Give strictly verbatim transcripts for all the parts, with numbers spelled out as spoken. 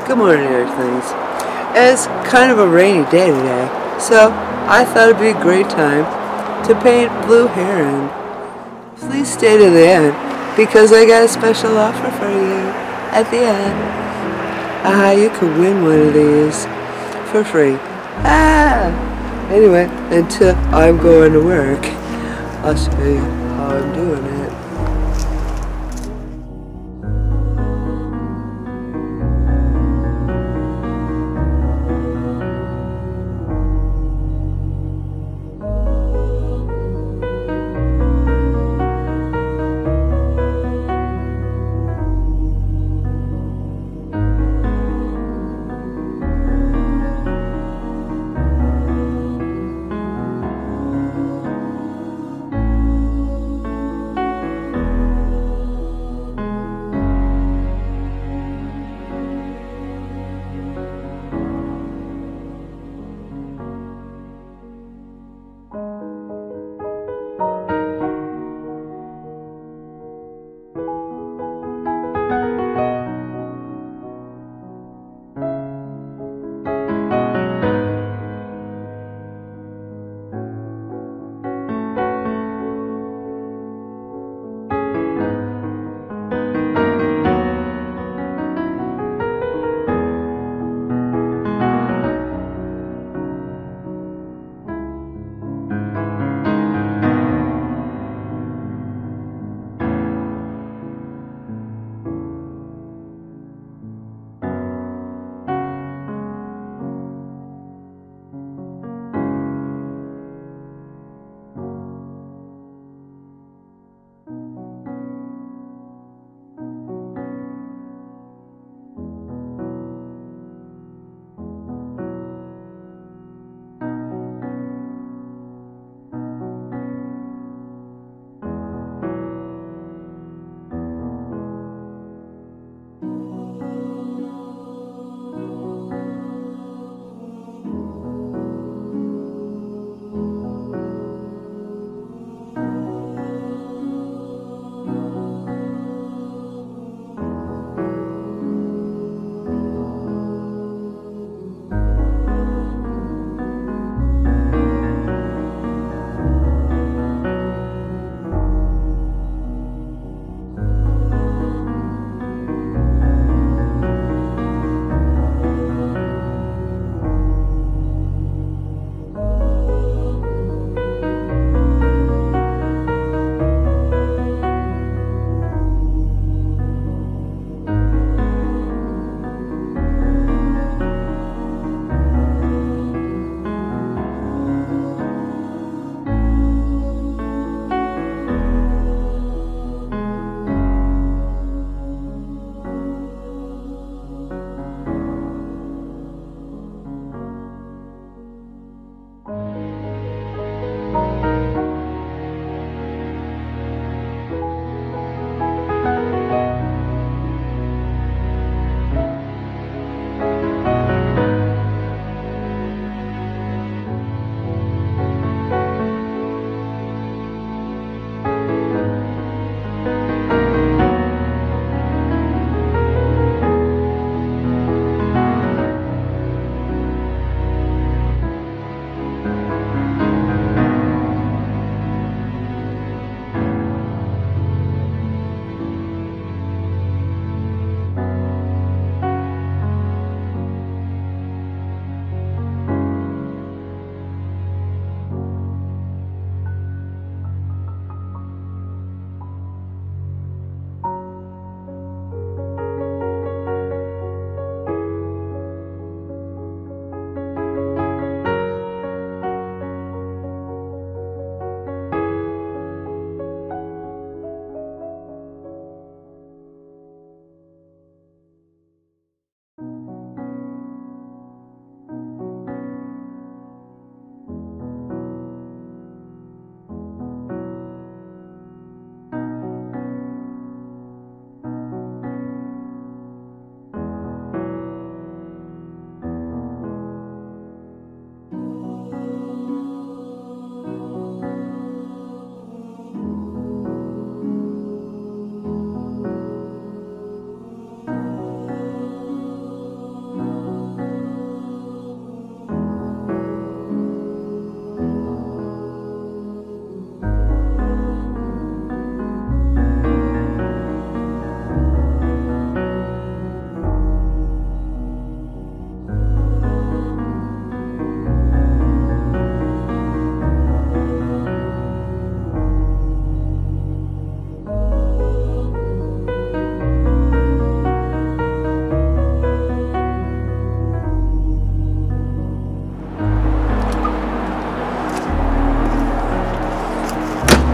Good morning, Earthlings. It's kind of a rainy day today, so I thought it'd be a great time to paint Blue Heron. Please stay to the end, because I got a special offer for you at the end. Ah, you could win one of these for free. Ah! Anyway, until I'm going to work, I'll show you how I'm doing it.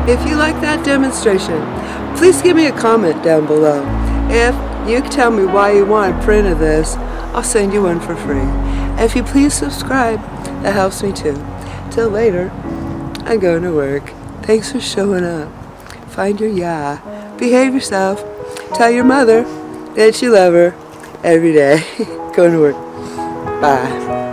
if you like that demonstration, please give me a comment down below. If you can tell me why you want a print of this, I'll send you one for free. If you please subscribe, that helps me too. Till later, I'm going to work. Thanks for showing up. Find your yeah. Behave yourself. Tell your mother that you love her every day. Going to work. Bye.